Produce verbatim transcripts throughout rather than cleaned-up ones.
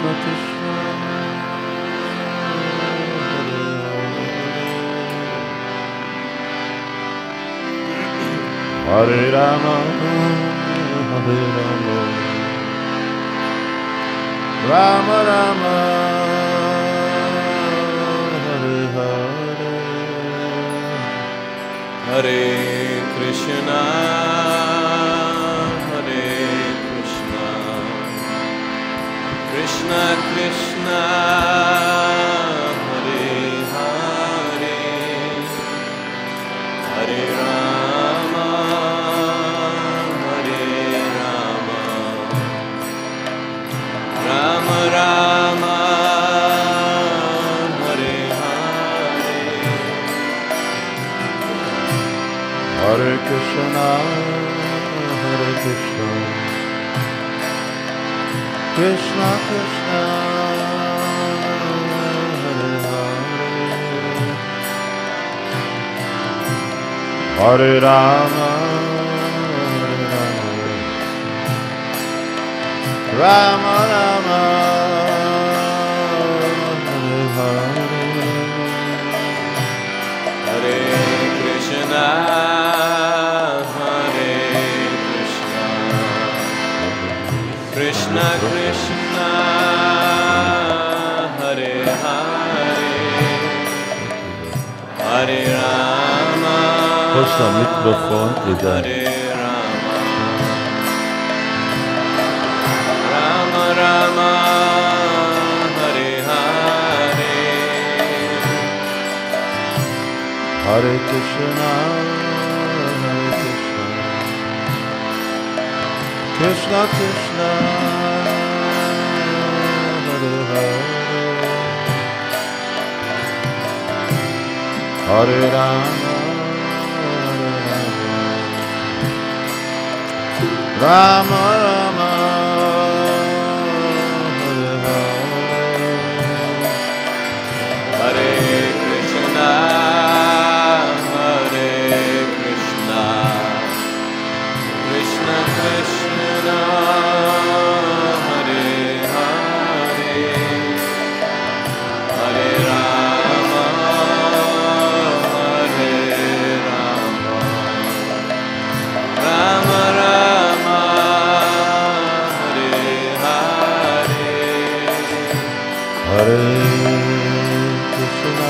Krishna Krishna Hare Rama Hare Rama Rama Rama Hare Hare Hare Krishna Hare Krishna Krishna Krishna Hare Hare Hare Rama Hare Rama Rama Rama Hare Hare Hare Krishna Hare Krishna Krishna Krishna Hare Hare Hare Rama Hare Rama Rama Rama Hare Hare Hare Krishna Hare Krishna Krishna Krishna Hare Hare Hare Rama Posta o microfone e dá. Hare Rama Rama Rama Hare Hare Hare Krishna Hare Krishna Krishna Krishna Hare Hare Hare Rama Rama Rama Hare Hare Hare Krishna Hare Krishna Krishna Krishna Hare Hare Hare Rama Hare Rama Rama Rama Hare Hare Hare Krishna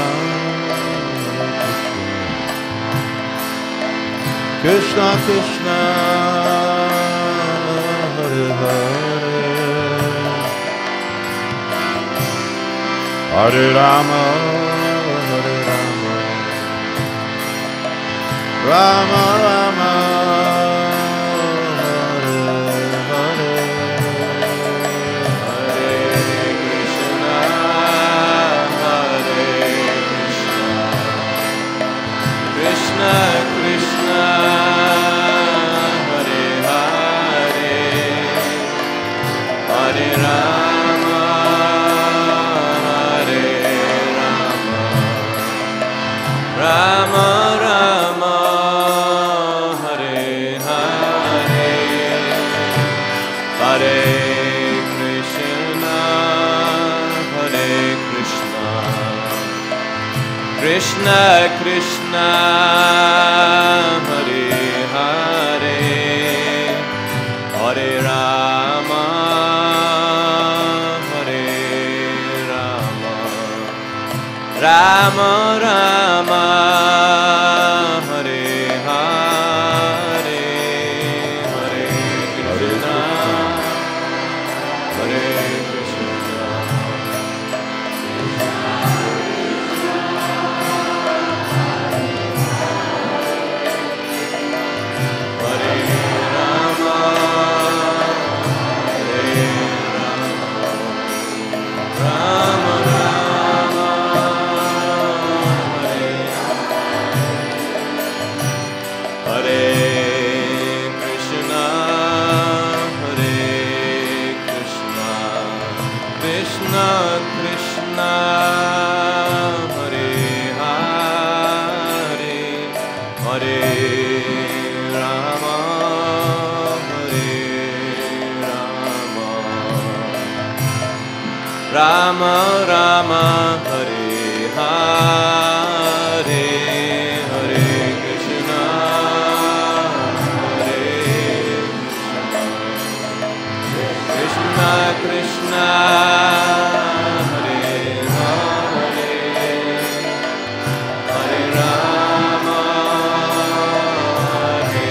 Krishna Krishna Hare Hare Hare Rama Hare Rama Rama Rama Hare Hare Hare Krishna Hare Krishna Krishna Krishna Hare Hare Hare Rama Hare Rama Rama Rama Hare Hare Hare Krishna Hare Krishna Krishna Krishna Hare Hare Hare Rama Hare Rama Rama Rama Hare Hare Hare Krishna Hare Krishna Hare Rama Hare Rama Rama Rama Hare Hare Krishna Hare Krishna Krishna Krishna Hare Hare Hare Rama Hare Rama Rama Rama Hare Hare Hare Krishna Hare Krishna Krishna Hare Hare Hare Rama Hare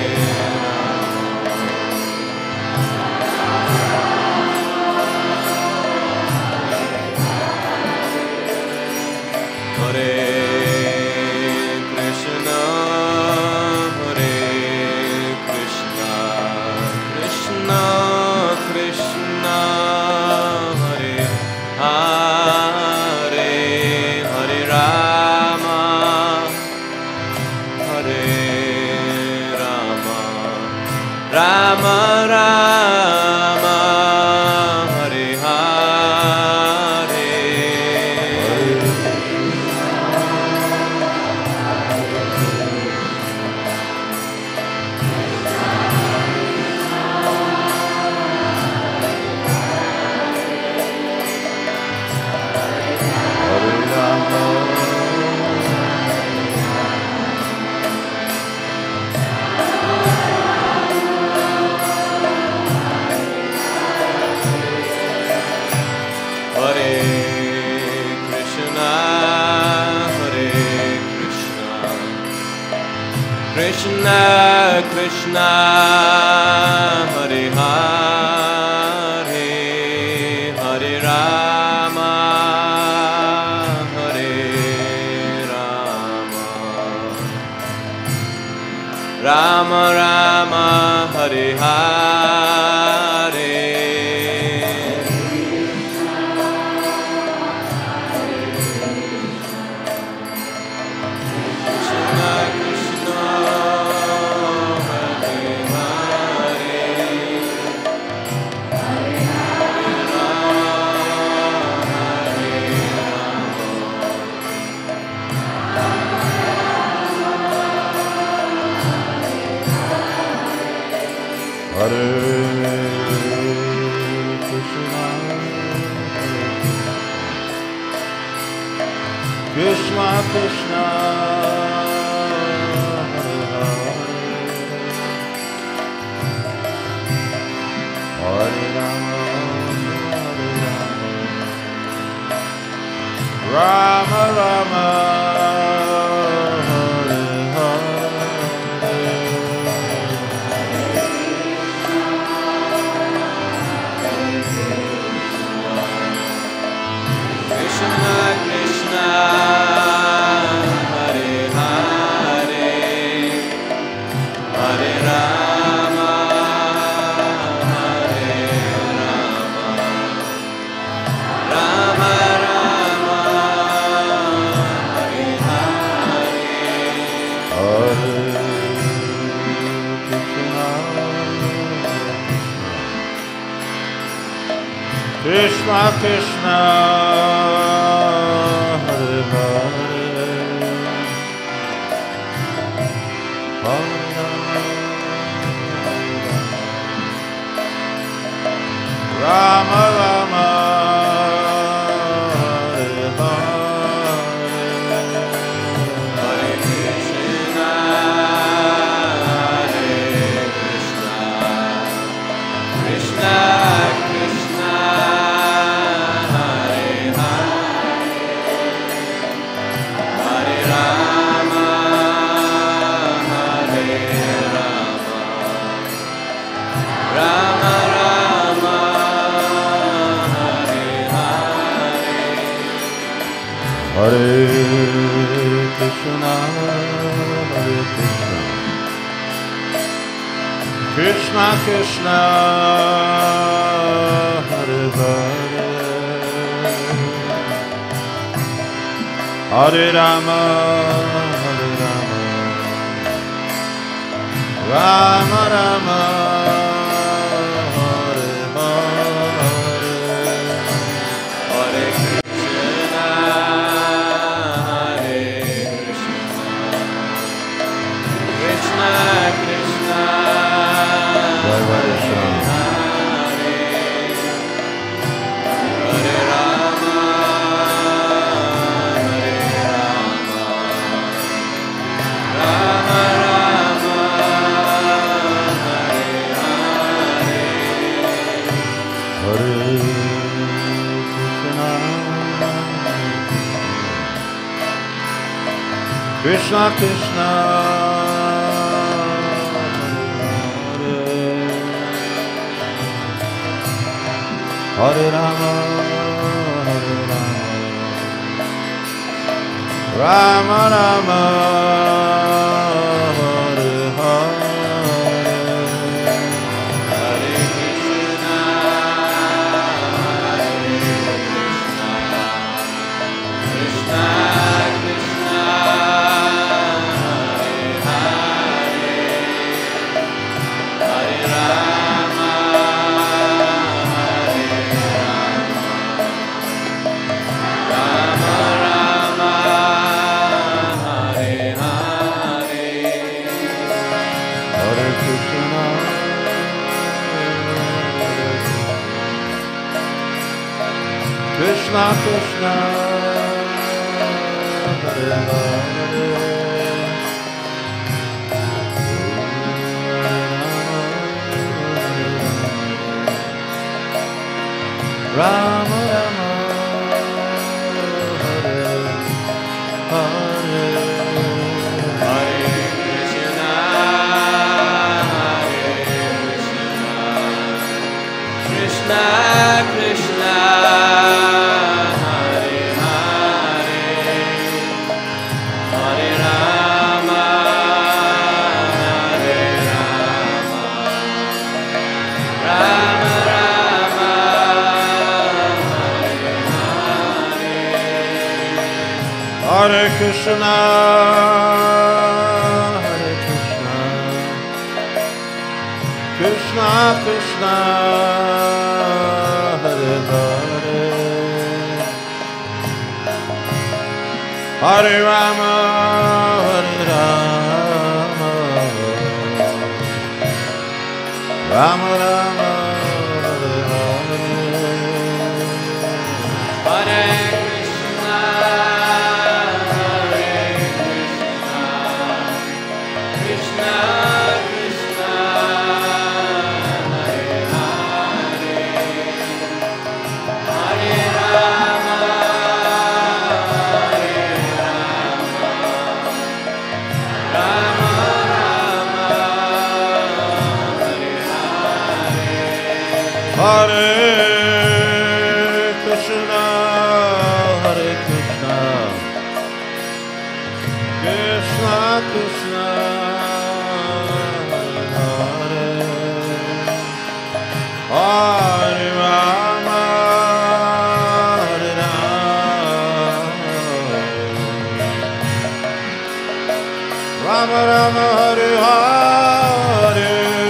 Hare Krishna, Hare Krishna, Krishna Krishna, Hare Hare, Hare Rama, Hare Rama, Rama Rama, Hare Hare. Hare Krishna, Hare Krishna, Krishna Krishna, Hare Hare, Hare Rama, Hare Rama, Rama Rama, Hare Hare. Hare Krishna, Krishna Krishna, Hare Hare, Hare Rama, Hare Rama, Rama Rama, Hare Krishna Krishna, Hare Hare, Hare Rama, Hare Rama, Rama Rama, Hare Hare. Hare Krishna, Krishna Krishna, Hare Hare, Hare Rama, Rama, Hare Hare, Hare Krishna, Hare Krishna, Krishna Krishna, Hare Hare, Hare Rama, Hare Rama, Rama Rama, Hare Hare. Hare Krishna, Hare Krishna, Krishna Krishna, Hare Hare, Hare Rama, Hare Rama, Rama Rama, Hare Hare, Hare Krishna, Hare Krishna, Krishna Krishna, Jai Radhe Shyam. Hare Hare Rama, Hare Krishna, Krishna Krishna, Hare Rama, Hare Rama, Rama Rama, Hare Krishna Krishna, Hare Hare, Rama Rama, Hare Hare, Hare Krishna, Hare Krishna, Krishna Krishna, Hare Hare, Hare Rama, Hare Rama, Rama Rama, Hare Hare. Hare Krishna, Hare Krishna, Krishna Krishna, Hare Hare, Hare Rama, Hare Rama, Rama Rama, Hare Hare, Hare Krishna, Hare Krishna, Krishna Krishna, Hare Hare, Hare Rama, Hare Rama, Rama Rama, Hare Hare. Hare Krishna, Hare Krishna, Krishna Krishna, Hare Hare, Hare Rama, Hare Rama, Rama Rama, Hare Hare.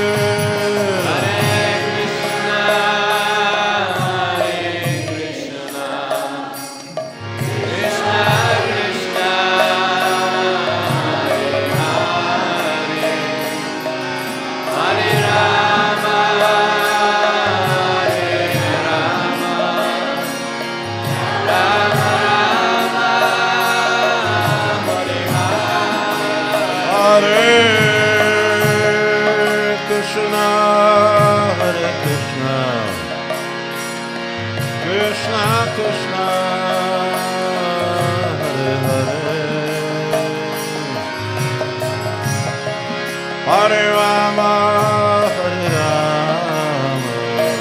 Hare Rama, Hare Rama,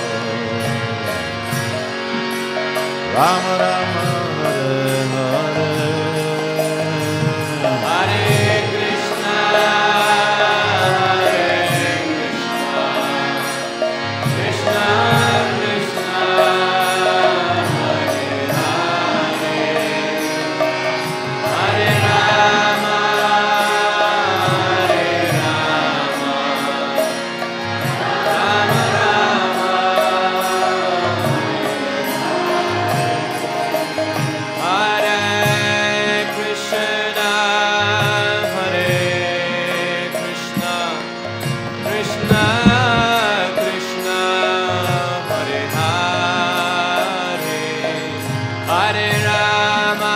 Rama Rama, Hare Hare, Hare Krishna, Hare Krishna, Krishna Krishna, Hare Hare, Hare Rama, Hare Rama, Rama Rama, Hare Krishna, Hare Krishna, Krishna Krishna, Hare Hare, Hare Rama,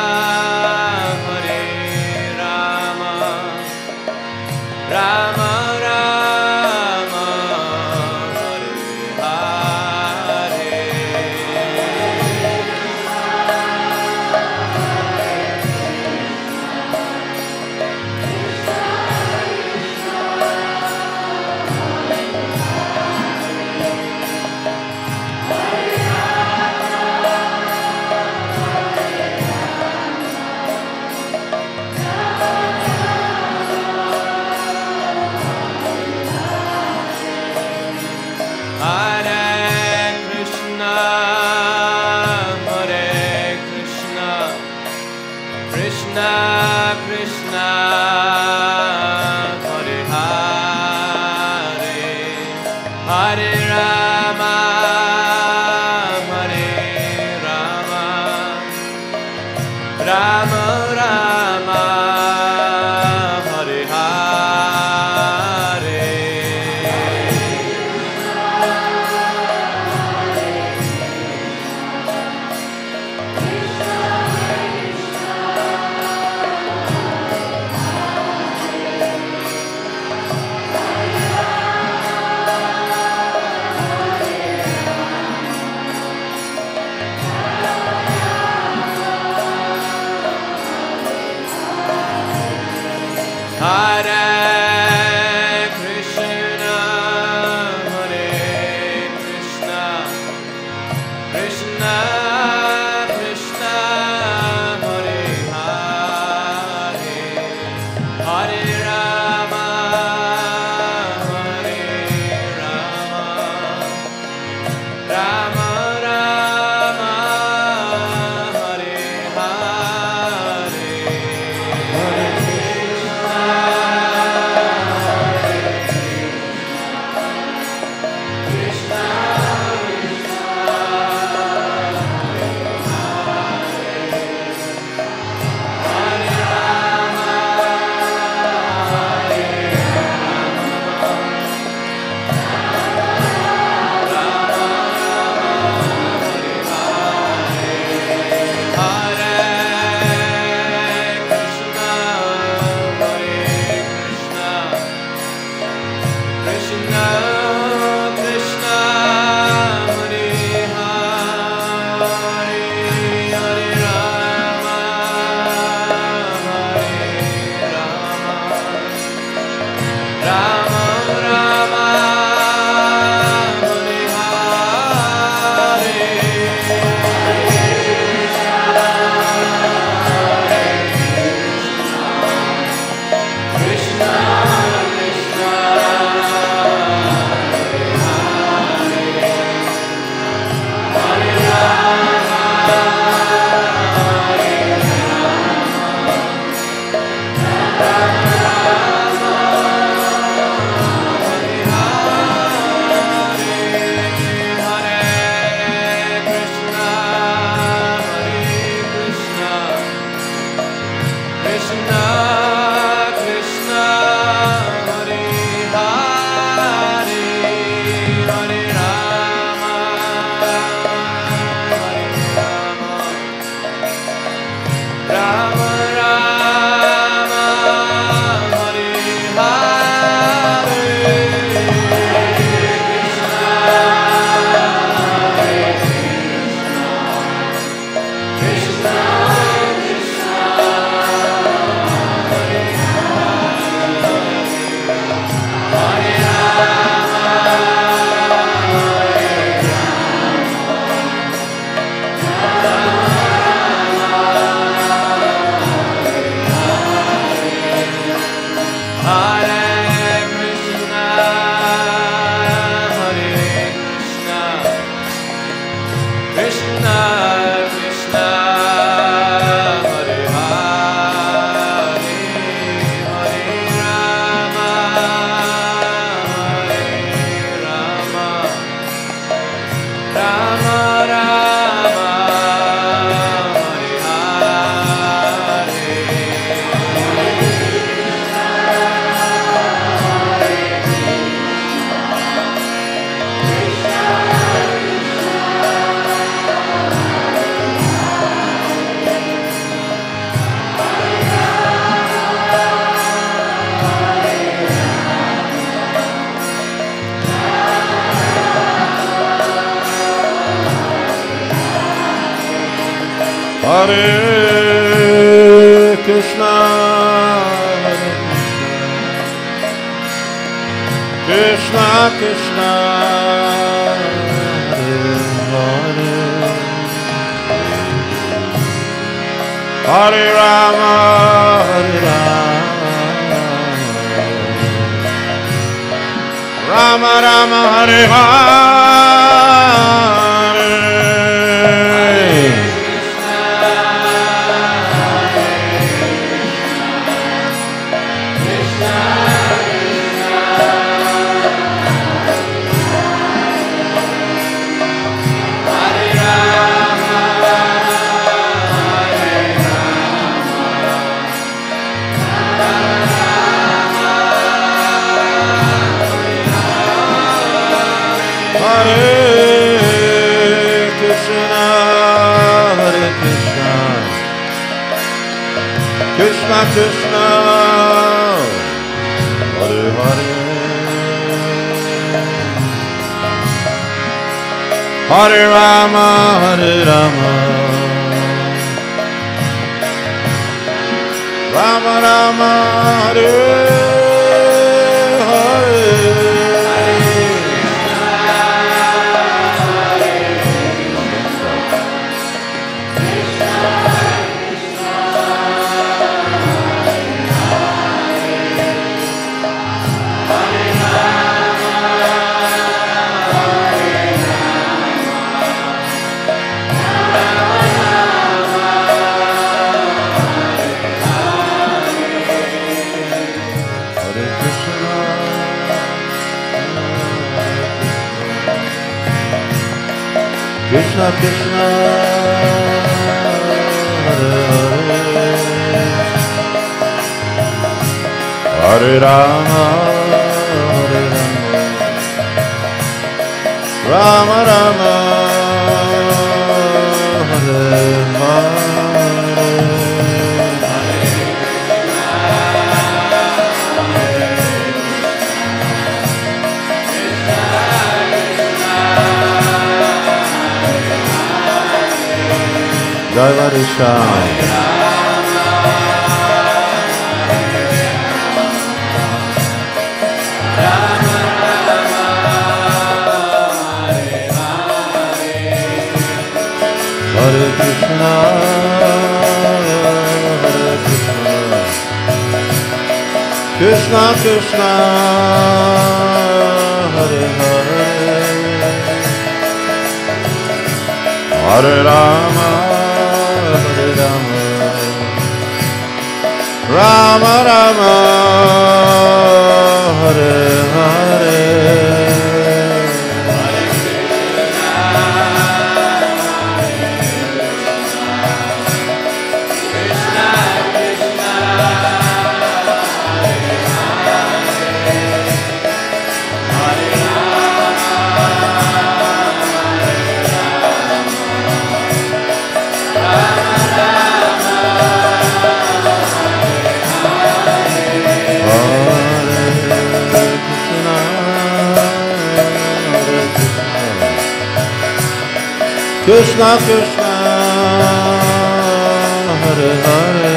Hare Rama, Rama Rama, Hare Hare. Hare Krishna, Krishna Krishna, Hare Rama, Hare Rama, Rama Rama, Hare Hare. Krishna Krishna, Hare Hare, Hare Rama, Hare Rama, Rama Rama, Hare Hare. Krishna Krishna, Hare Hare, Hare Rama, Hare Rama, Rama Rama, Hare Hare. Jai Varisham. Hare Krishna, Hare Krishna, Krishna Krishna, Hare Hare, Hare Rama, Hare Rama, Rama Rama, Hare Hare. Krishna Krishna, Hare Hare,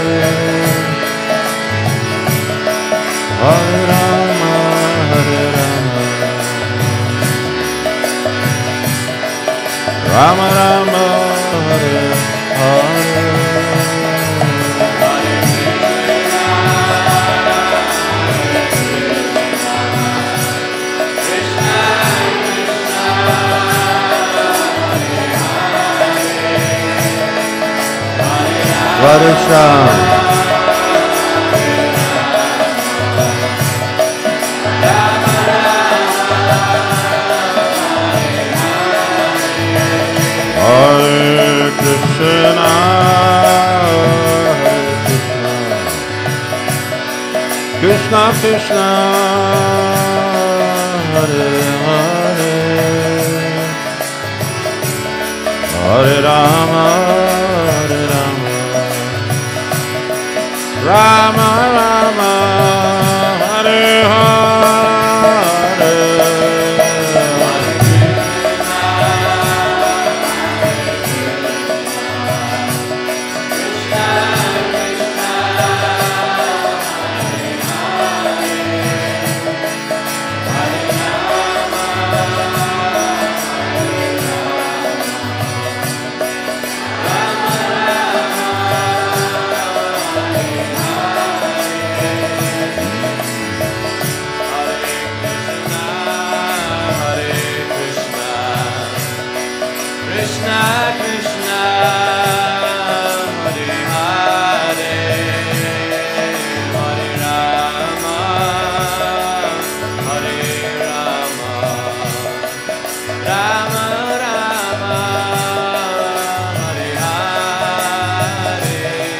Hare Rama, Hare Rama, Rama Rama, Hare Hare. Varisham. Hare Krishna, Hare Krishna, Krishna Krishna, Hare Hare, Hare Rama, Hare Rama, Rama Rama, Hare Hare. Krishna Krishna Hare Hare Hare Rama Hare Rama Rama Rama Hare Hare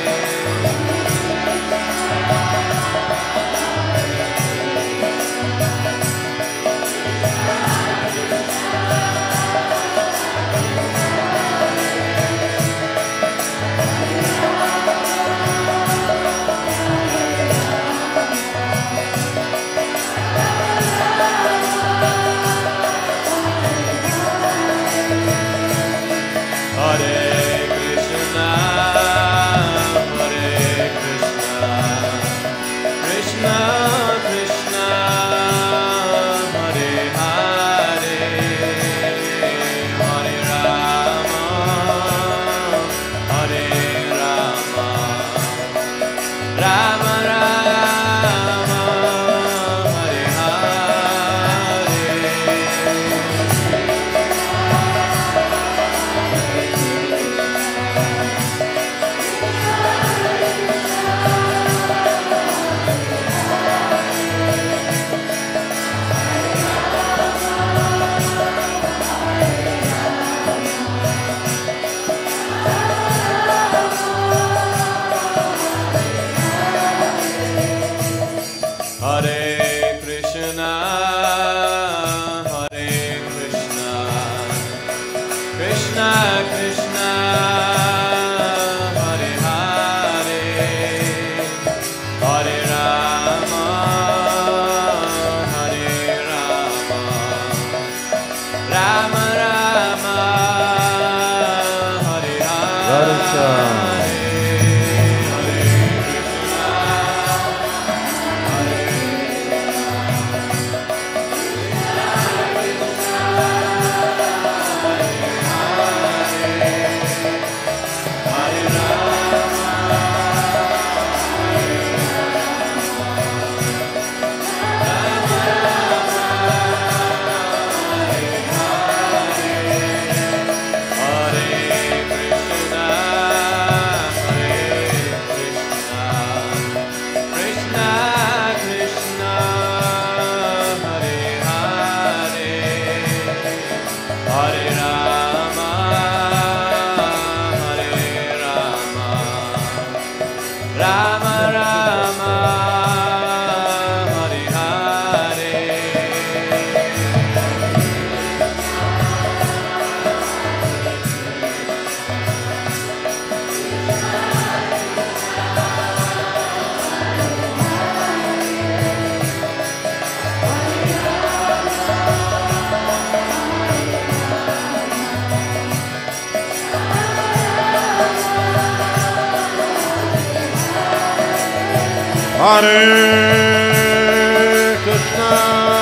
Hare Krishna,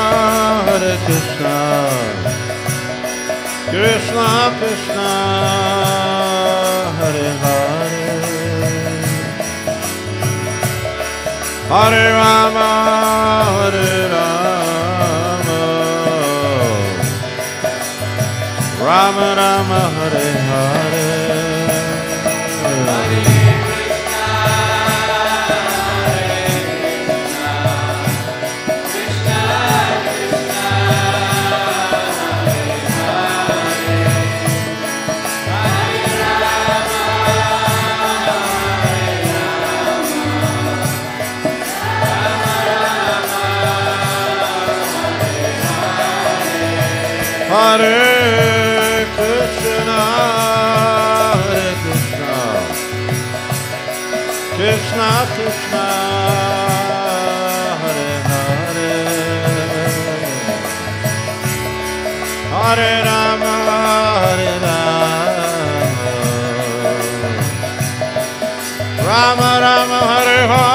Hare Krishna, Krishna Krishna, Hare Hare, Hare Rama, Hare Rama, Rama Rama, Hare Hare. Hare Krishna, Hare Krishna, Krishna Krishna, Hare Hare, Hare Rama, Hare Rama, Rama Rama, Hare Hare.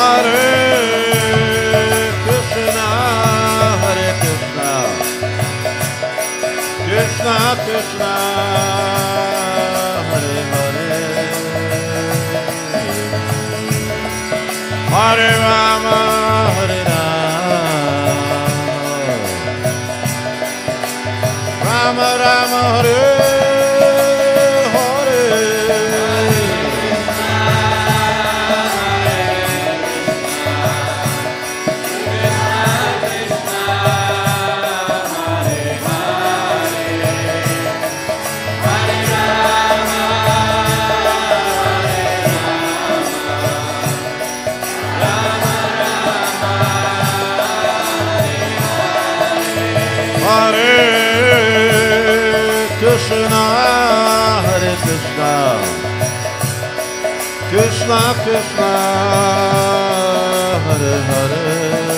Hare Krishna, Hare Krishna, Krishna Krishna, Hare Hare, Hare Rama, Hare Rama, Rama Rama, Hare Krishna, Hare Krishna, Krishna Krishna, Hare Hare,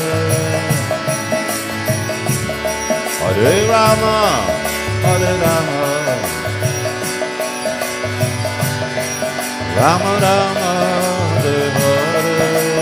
Hare Rama, Hare Rama, Rama Rama, Hare Hare.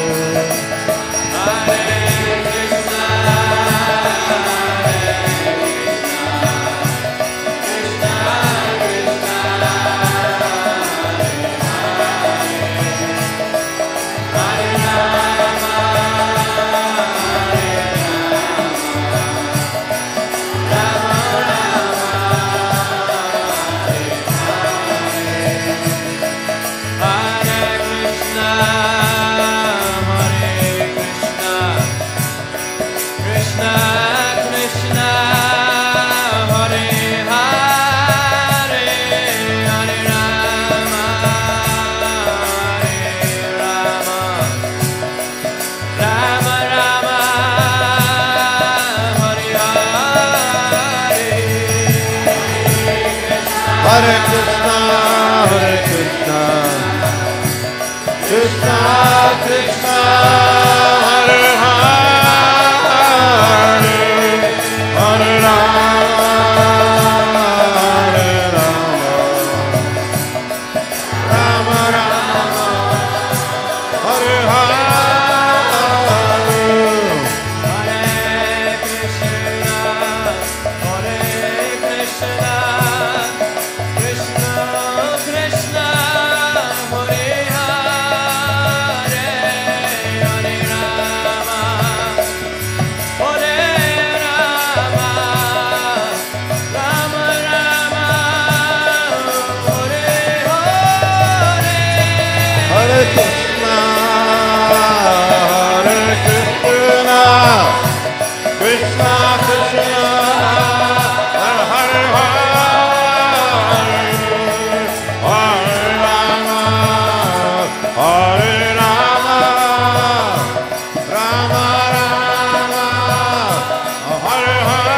Hare Krishna, Hare Krishna, Krishna Krishna, Hare Hare, Hare Rama, Hare Rama, Rama Rama, Hare Hare. Hare Krishna, Hare Krishna, Krishna Krishna, Hare Hare, Hare Rama, Hare Rama, Rama Rama, Hare Hare.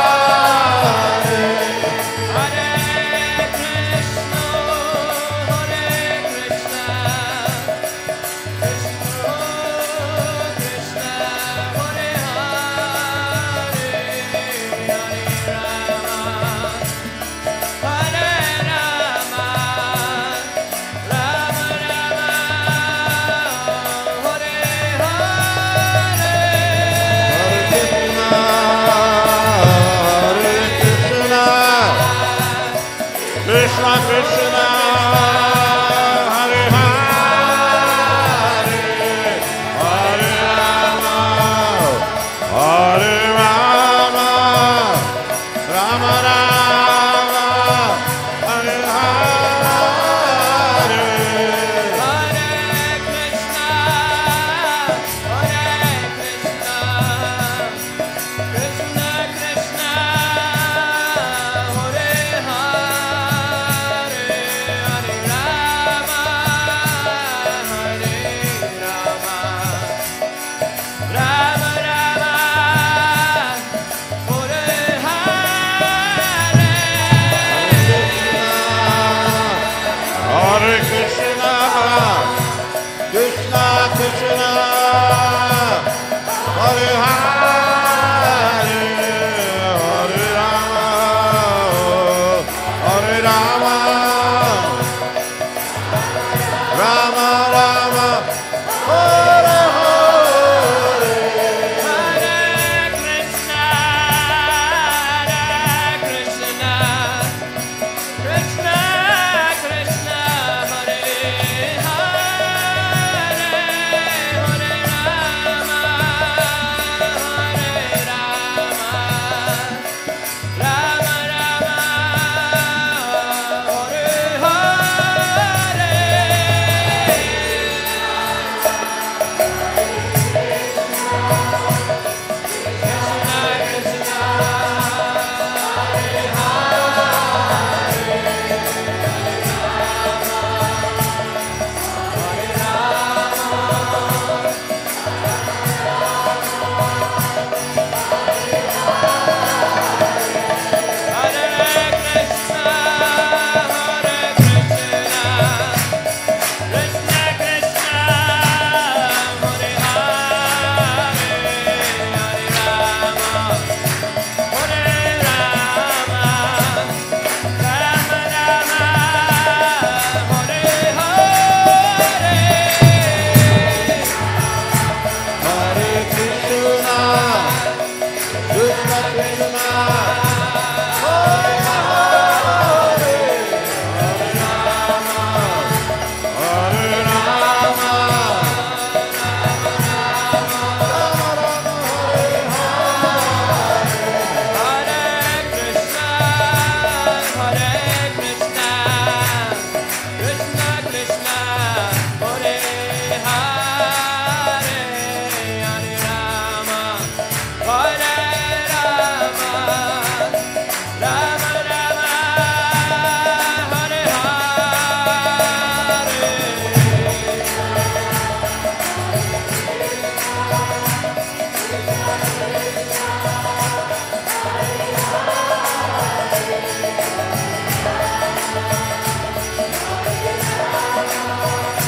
Krishna Krishna, Hare Hare, Hare Rama, Hare Rama, Rama Rama, Hare Hare. Hare Krishna, Hare Krishna, Krishna Krishna, Hare Hare, Hare Rama, Hare Rama, Rama Rama, Hare Hare. Hare Krishna, Krishna Krishna, Hare Hare, Hare Rama, Hare Rama, Rama Rama, Hare Hare.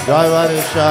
Jai Varisha.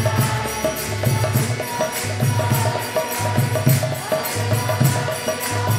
Hare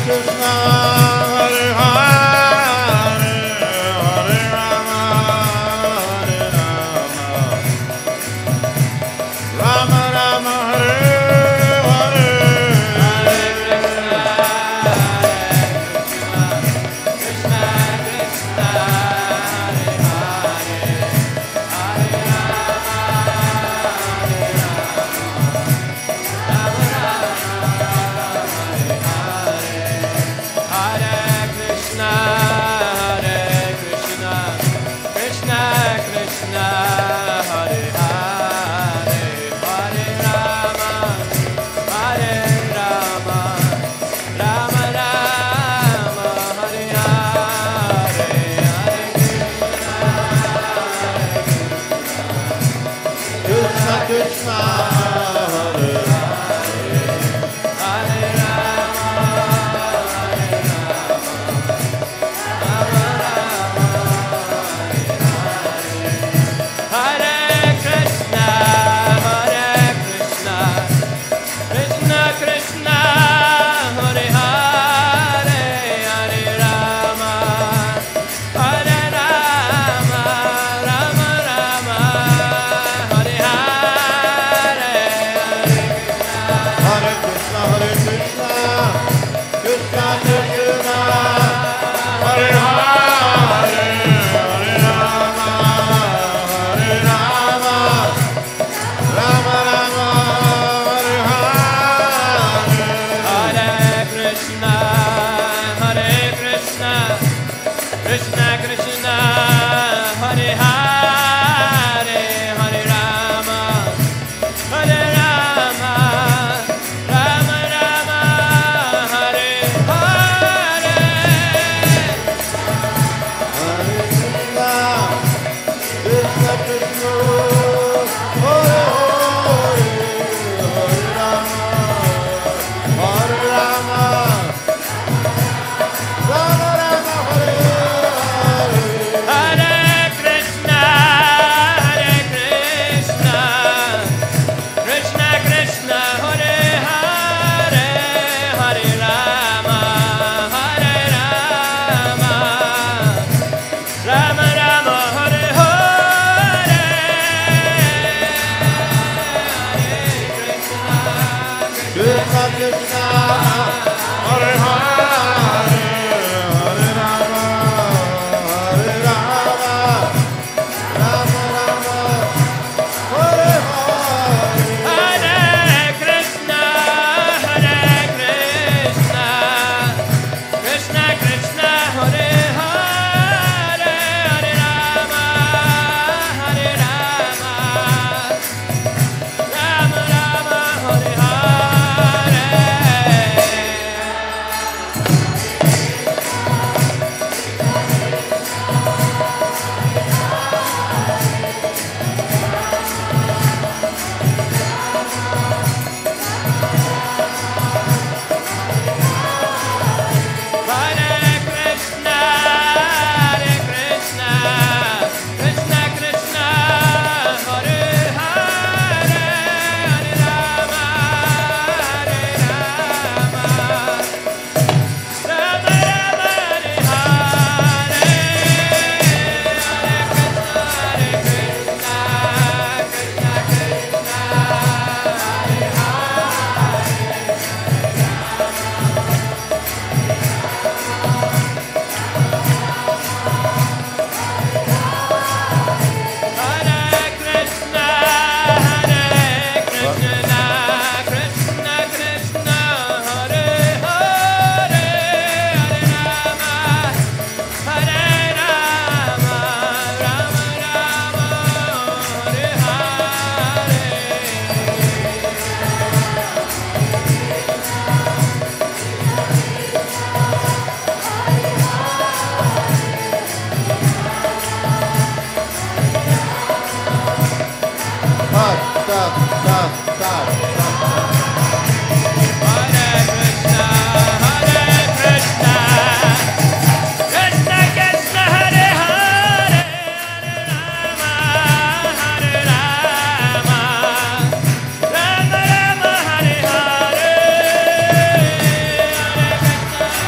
Krishna, Hare Hare, Hare Rama, Hare Rama, Rama Rama, Hare Hare, Krishna Krishna, Hare Hare, Hare Rama, Hare Hare Krishna, Hare Krishna, Krishna Krishna, Hare Hare, Hare Rama, Hare Rama, Rama Rama, Hare Hare, Hare Krishna Krishna, Hare Hare Hare Krishna, Hare Krishna, Krishna Krishna, Hare Hare, Hare Rama, Hare Rama, Rama Rama, Hare Hare, Hare Krishna, Hare Krishna, Krishna Krishna, Hare Hare, Hare Rama, Hare Rama, Rama Rama, Hare Hare. Hare Krishna, Hare Krishna, Krishna Krishna, Hare Hare, Hare Rama, Hare Rama, Rama Rama, Hare Hare. Hare Krishna, Krishna Krishna, Hare Hare, Hare Rama, Hare Rama, Rama Rama, Hare Hare. Hare Krishna, Hare Krishna, Krishna Krishna, Hare Hare, Hare Rama, Hare Rama, Rama Rama, Hare Hare. Krishna Krishna, Hare Hare, Hare Rama, Hare Rama, Rama Rama, Hare Hare. Hare Krishna, Hare Krishna, Krishna Krishna, Hare Hare, Hare Rama, Hare Rama, Rama Rama, Hare Hare. Hare Krishna, Hare Krishna, Krishna Krishna, Hare Hare, Hare Rama, Hare Rama, Rama Rama, Hare Hare. Hare Krishna, Hare Krishna, Krishna Krishna, Hare Hare Krishna, Hare Krishna, Krishna Krishna, Hare Hare, Hare Rama, Hare Rama, Rama Rama, Hare Hare. Stop, stop, stop, stop. Hare Krishna, Hare Krishna, Krishna Krishna, Hare Hare, Hare Rama, Hare Rama, Rama Rama, Hare Hare. Hare Krishna,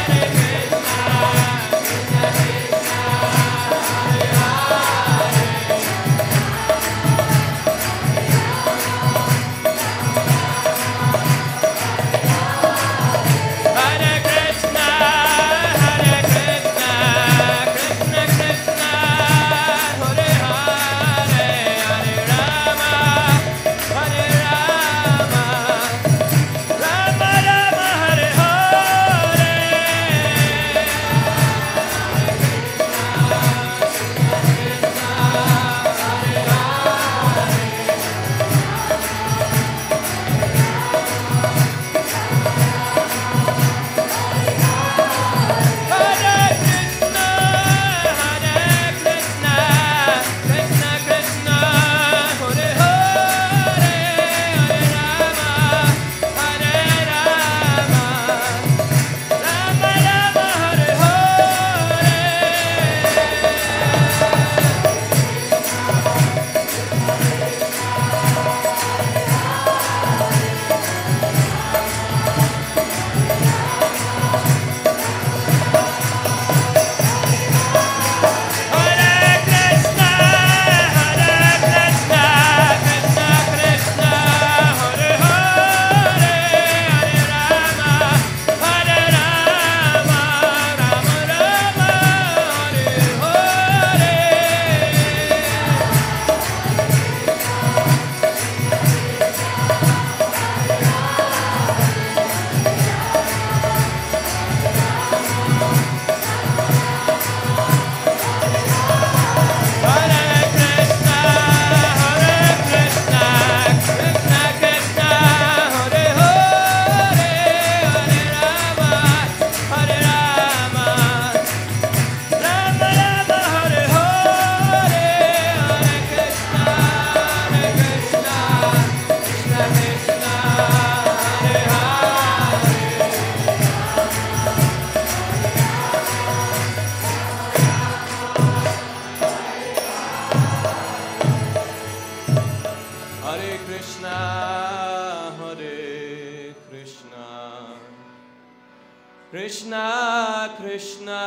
Krishna Krishna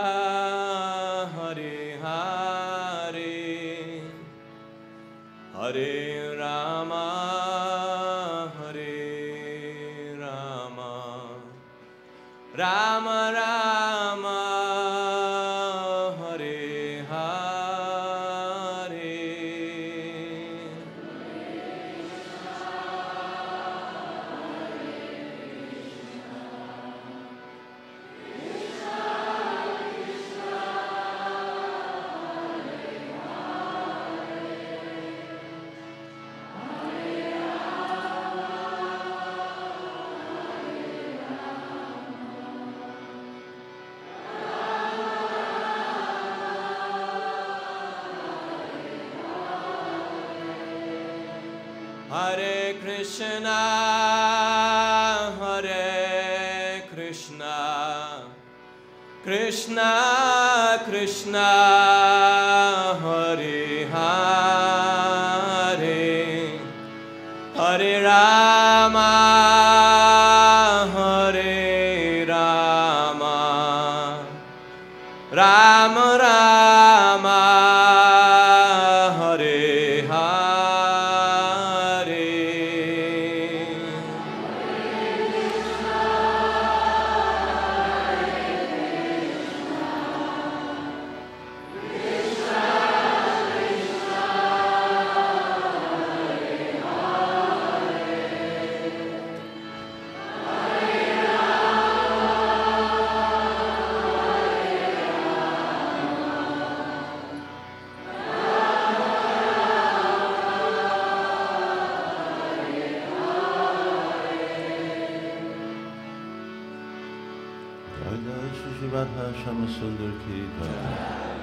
Hare Hare Hare Rama Hare Rama Rama Rama Hare Hare Hare Krishna, Hare Krishna, Krishna Krishna, Hare Hare, Hare Rama, Hare Rama, Rama Rama, Hare Hare. Shri Radha Shama Sundar Ki Jai.